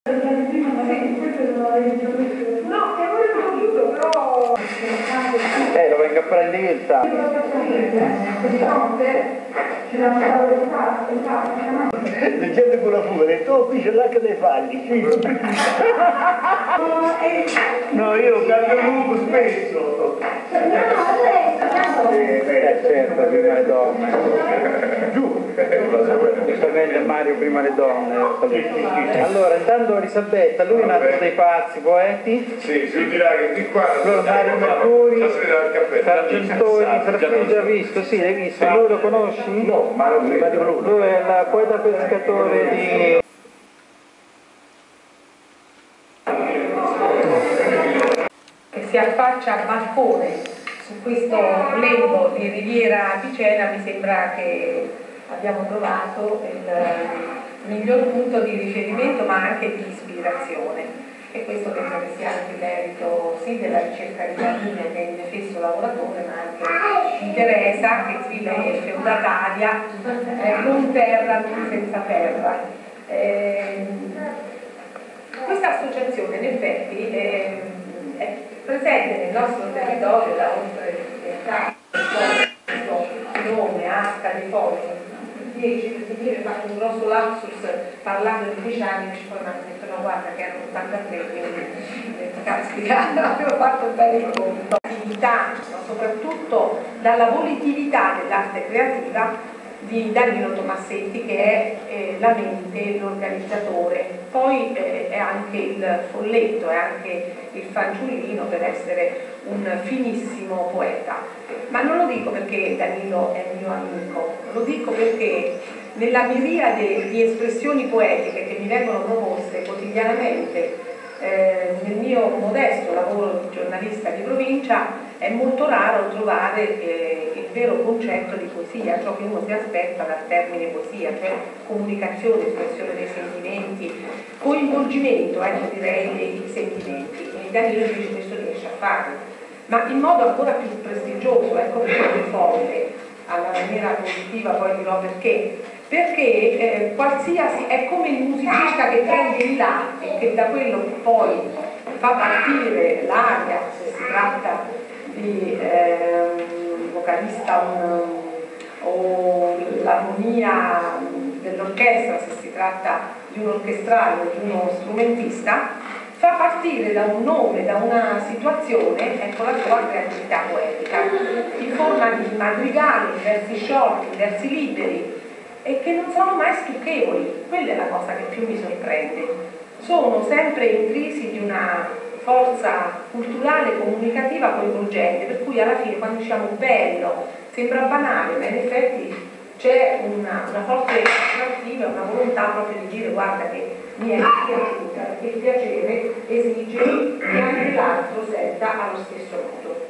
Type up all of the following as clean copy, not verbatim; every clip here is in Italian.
No, che voi non ho tutto, però... Lo vengo a prendere io il tavolo. Leggendo con la fuga, le tu qui c'è l'acqua dei falli. No, io cambio lupo spesso. Certo, prima le donne. Giù. Giustamente Mario prima le donne. Allora, intanto Elisabetta, lui è un altro dei pazzi poeti. Sì, si dirà che di qua... Allora Mario Mercuri, Sargentoni, l'hai già visto? Sì, l'hai visto. Lui lo conosci? No, ma non vedo. Lui è il poeta pescatore di... che si affaccia al balcone su questo lembo di Riviera Picena. Mi sembra che abbiamo trovato il miglior punto di riferimento ma anche di ispirazione, e questo penso che sia anche merito sì della ricerca di Marina, che è indefesso lavoratore, ma anche di Teresa, che scrive feudataria, non terra, non senza terra. Questa associazione in effetti è presente nel nostro territorio da oltre 10 anni, nome, Asca dei Fogli, 10, per dire, ho fatto un grosso lapsus parlando di 10 anni, e poi mi hanno detto no, guarda che erano 83, quindi caspita, avevo fatto un bel incontro. Attività, soprattutto dalla volitività dell'arte creativa di Danilo Tomassetti, che è la mente, l'organizzatore, poi è anche il folletto, è anche il fanciullino per essere un finissimo poeta. Ma non lo dico perché Danilo è mio amico, lo dico perché nella miriade di espressioni poetiche che mi vengono proposte quotidianamente nel mio modesto lavoro di giornalista di provincia è molto raro trovare il vero concetto di poesia, ciò che uno si aspetta dal termine poesia, cioè comunicazione, espressione dei sentimenti, coinvolgimento, direi, dei sentimenti. E Danilo invece questo riesce a farlo, ma in modo ancora più prestigioso, ecco le folle, alla maniera positiva, poi dirò perché qualsiasi, è come il musicista che prende il là e che da quello poi fa partire l'aria, se si tratta di un vocalista o l'armonia dell'orchestra, se si tratta di un orchestrale o di uno strumentista, fa partire da un nome, da una situazione, ecco la sua creatività poetica, in forma di madrigali, versi sciolti, versi liberi, e che non sono mai stucchevoli. Quella è la cosa che più mi sorprende. Sono sempre intrisi di una forza culturale, comunicativa, coinvolgente, per cui alla fine quando diciamo bello, sembra banale, ma in effetti c'è una forza attrattiva, una volontà proprio di dire guarda che mi è piaciuta, perché il piacere esige che anche l'altro senta allo stesso modo.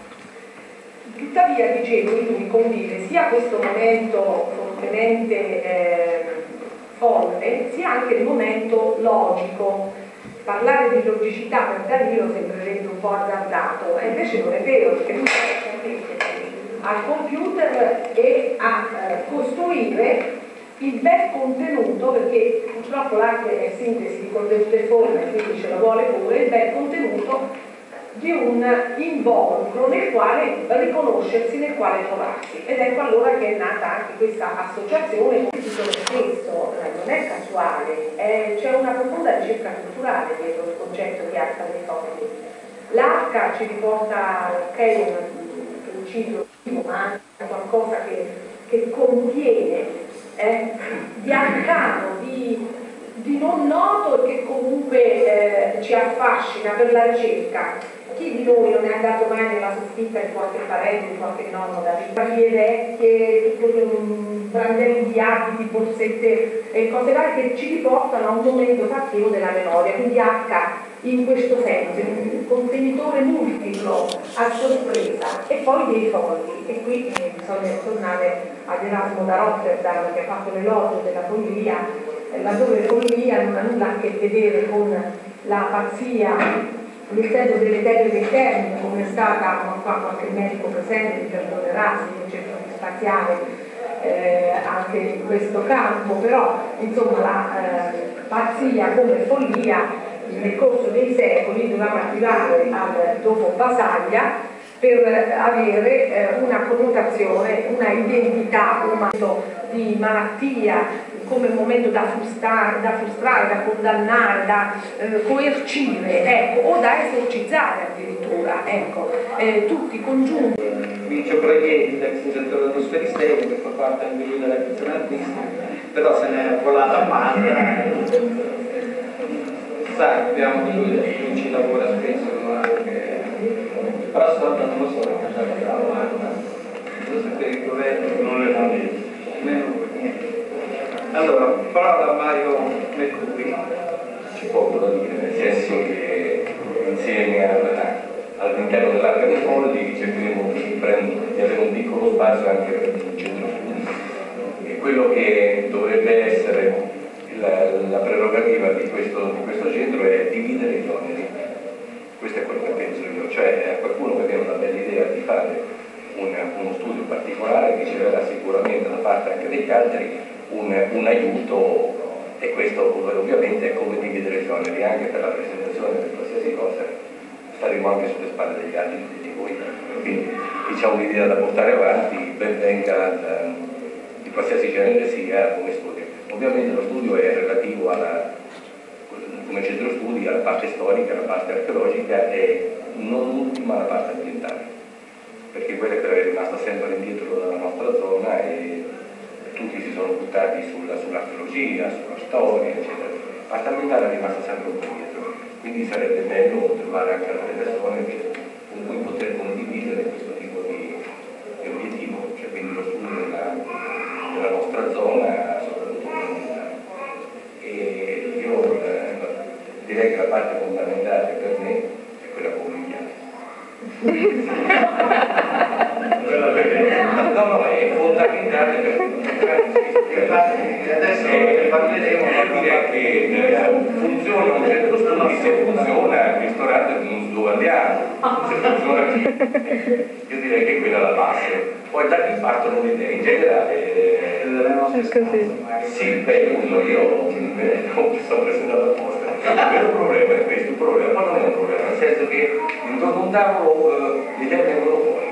Tuttavia, dicevo, in lui convive sia questo momento fortemente folle, sia anche il momento logico. Parlare di logicità per Danilo sembrerebbe un po' azzardato, e invece non è vero, perché lui al computer e a costruire il bel contenuto, perché purtroppo l'arte è sintesi di contenute forme, quindi ce la vuole pure, il bel contenuto di un involucro nel quale riconoscersi, nel quale trovarsi. Ed ecco allora che è nata anche questa associazione. Il titolo stesso non è casuale, c'è una profonda ricerca culturale dietro il concetto di arca dei fogli. L'arca ci riporta, ok, un principio, ma anche qualcosa che contiene di arcano, di non noto, e che comunque ci affascina per la ricerca. Chi di noi non è andato mai nella soffitta di qualche parente, di qualche nonno da fotografie vecchie, brandelli di abiti, borsette e cose varie che ci riportano a un momento fattivo della memoria, quindi H in questo senso, un contenitore multiplo a sorpresa, e poi dei fogli. E qui bisogna tornare ad Erasmo da Rotterdam, che ha fatto l'elogio della follia, laddove follia non ha nulla a che vedere con la pazzia nel senso delle tecniche interne, come è stata, ma qua qualche medico presente mi perdonerà se io cerco di spaziare anche in questo campo, però insomma pazzia come follia nel corso dei secoli dovevamo arrivare al dopo Basaglia per avere una connotazione, una identità, un momento di malattia come momento da frustrare, da condannare, da coercire, ecco, o da esorcizzare addirittura, ecco, tutti congiunti. Vincio Preghetti, ex direttore dello Sferisterio, che fa parte anche lui della edizione artistica, però se n'è volata a Malta. Sappiamo di lui ci lavora spesso, però stavolta non lo so, non so se per il governo non le fa niente. Allora, parola a Mario Mercuri. C'è poco da dire, nel senso che insieme all'interno dell'Arca dei Folli cercheremo di avere un piccolo spazio anche per il centro studi, e quello che dovrebbe essere la prerogativa di questo centro è dividere i oneri. Questo è quello che penso io, cioè a qualcuno che viene una bella idea di fare uno studio particolare che ci verrà sicuramente da parte anche degli altri un aiuto, e questo ovviamente è come dividere gli oneri anche per la presentazione di qualsiasi cosa. Staremo anche sulle spalle degli altri di voi, quindi chi ha un'idea da portare avanti ben venga di qualsiasi genere sia come studio. Ovviamente lo studio è relativo come centro studi alla parte storica, alla parte archeologica e non ultima alla parte ambientale, perché quella che è rimasta sempre indietro dalla nostra zona e tutti si sono buttati sull'archeologia, sulla storia, eccetera. La parte ambientale è rimasta sempre un po' indietro, quindi sarebbe bello trovare anche altre persone con cui poter condividere questo tipo di obiettivo, cioè quindi lo studio della nostra zona, soprattutto ambientale. E io direi che la parte fondamentale per me è quella familiare. No, è fondamentale perché adesso parleremo che funziona un centro studi, se funziona il ristorante dove andiamo, se funziona qui. Io direi che quella è la base, poi da lì partono le idee in generale. Sì, io mi sto presentando apposta. Il vero problema è questo, il problema, ma non è un problema, nel senso che intorno a un tavolo le idee vengono fuori.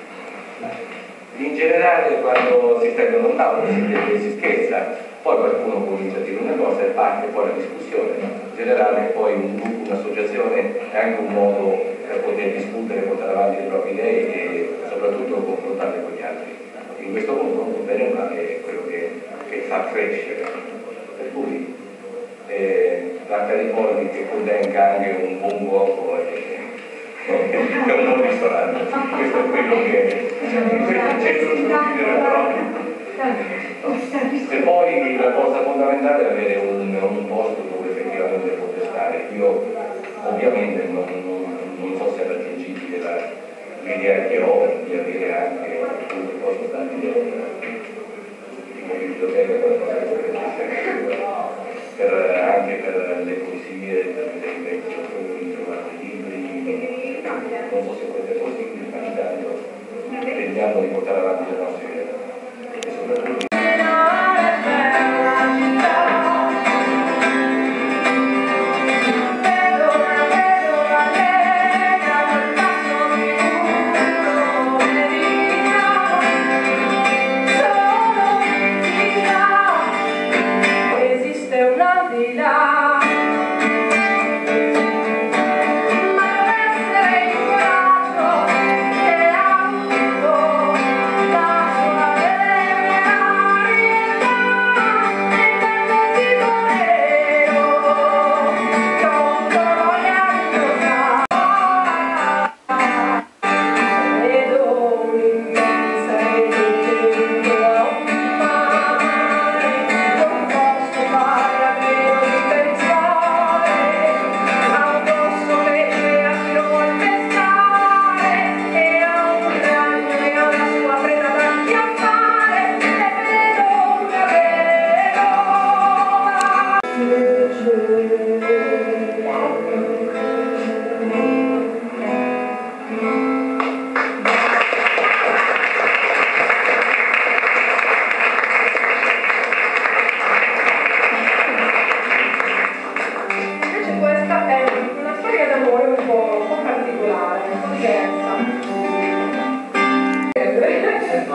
In generale quando si sta in un tavolo si scherza, poi qualcuno comincia a dire una cosa e parte poi la discussione. In generale poi un gruppo, un'associazione è anche un modo per poter discutere, portare avanti le proprie idee e soprattutto confrontarle con gli altri. In questo confronto bene o male è quello che fa crescere. Per cui l'Arca dei Folli che contenga anche un buon cuoco è un buon ristorante. Questo è quello che cerco di dire proprio. E poi la cosa fondamentale è avere un posto dove effettivamente poter stare. Io ovviamente non so se è raggiungibile l'idea che ho di avere anche dove posso stare tipo biblioteca, anche per le poesie, per vedere i vecchi autori, trovare libri, non so se questo è possibile, ma intanto tentiamo di portare avanti le nostre idee e soprattutto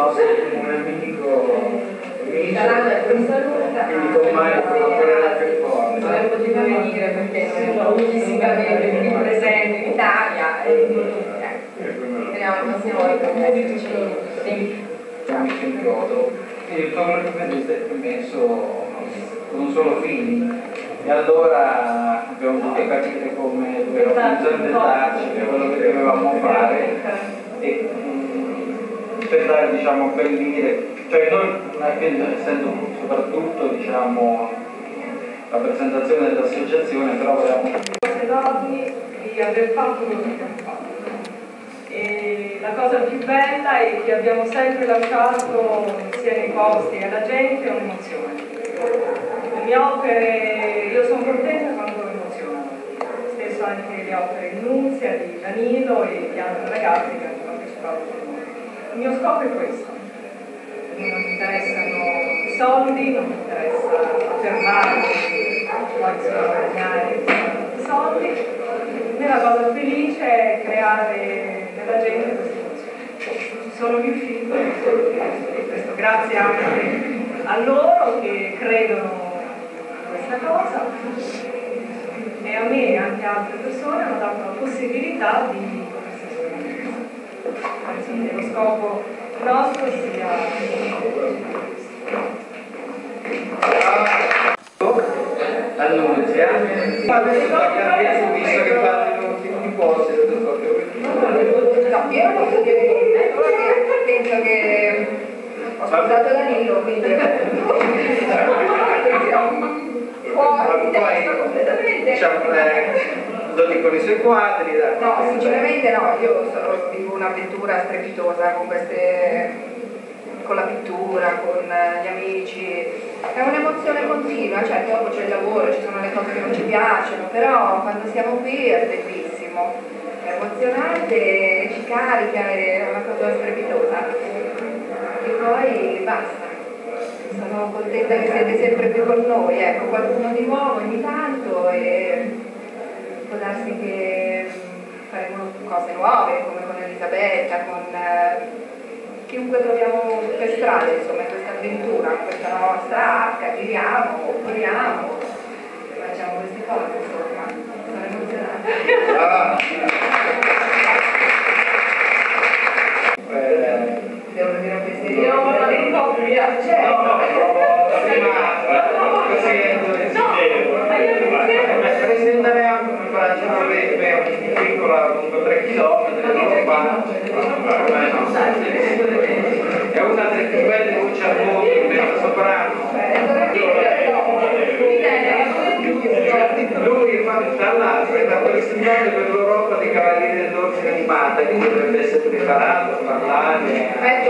nostro comune amico Micio, quindi con Mario collaborerà per forza. Non è potuto venire perché non è fisicamente qui presente in Italia e speriamo la prossima volta di esserci sì. Amico in chiodo. E il favore che avete messo con un solo fine. E allora abbiamo dovuto capire come dovevamo presentarci, quello che dovevamo fare e per dare, diciamo, bellire, cioè noi essendo soprattutto, diciamo, la presentazione dell'associazione, però volevamo enormi di aver fatto quello che abbiamo fatto. E la cosa più bella è che abbiamo sempre lasciato sia nei posti e alla gente un'emozione. Le mie opere, io sono contenta quando emozionano, stesso anche le opere di Nunzia, di Danilo e di altri ragazzi che hanno partecipato con noi. Il mio scopo è questo, non mi interessano i soldi, non mi interessa affermarmi, poi sono guadagnare i soldi, a me la cosa felice è creare nella gente queste emozioni. Ci sono riuscito e questo grazie anche a loro che credono questa cosa e a me e anche a altre persone hanno dato la possibilità di potersi esprimere. Anzi, lo scopo nostro sia Annunzia, visto che fanno tutti i posti, No, io non posso dire niente, penso che ho sposato Danilo, quindi fuori di testa completamente. Diciamo, lo dicono i suoi quadri. No, sinceramente no, io vivo un'avventura strepitosa con la pittura, con gli amici, è un'emozione continua, cioè dopo c'è il lavoro, ci sono le cose che non ci piacciono, però quando siamo qui è bellissimo, è emozionante, ci carica, è una cosa strepitosa. E poi basta. Sono contenta che siete sempre qui con noi, ecco, qualcuno di nuovo ogni tanto e può darsi che faremo cose nuove come con Elisabetta, con chiunque troviamo per strada, insomma, in questa avventura, in questa nostra arca, giriamo, corriamo, facciamo queste cose, insomma, sono emozionata. Devo dire queste io non ho dei coppia, presentare anche una Francia piccola, 3 km, è una delle più belle voci al mondo in mezzo soprano. Lui infatti tra l'altro è rappresentante per l'Europa dei Cavalieri dell'Ordine animata, quindi dovrebbe essere preparato a parlare.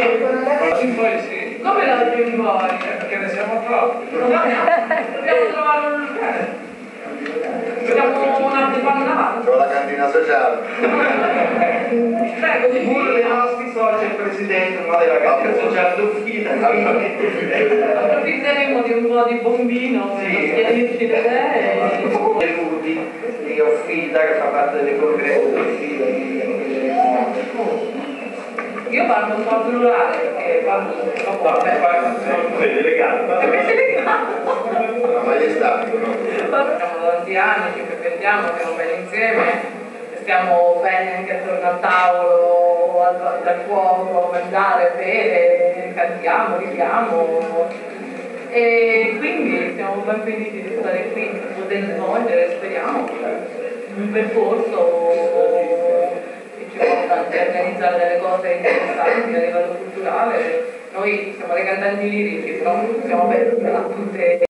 come la più voi? Perché ne siamo troppi. Dobbiamo trovare un locale. Facciamo un altro panno davanti. C'ho la cantina sociale. Prego, di Uno dei nostri soci è il presidente della cantina sociale d'Uffida. approfitteremo di un po' di bombino per schiarirci le idee. Ludi di Uffida che fa parte delle congressi di Uffida. Io parlo un po' plurale perché parlo un po' Sei delegato. Ma gli stati, Siamo da tanti anni che frequentiamo, stiamo bene insieme, stiamo bene anche attorno al tavolo, al fuoco, a mangiare, bere, cantiamo, ridiamo e quindi siamo ben felici di stare qui, di poter svolgere, speriamo, un percorso che ci porta anche a organizzare delle cose interessanti a livello culturale. Noi siamo dei cantanti lirici, però siamo aperti a tutte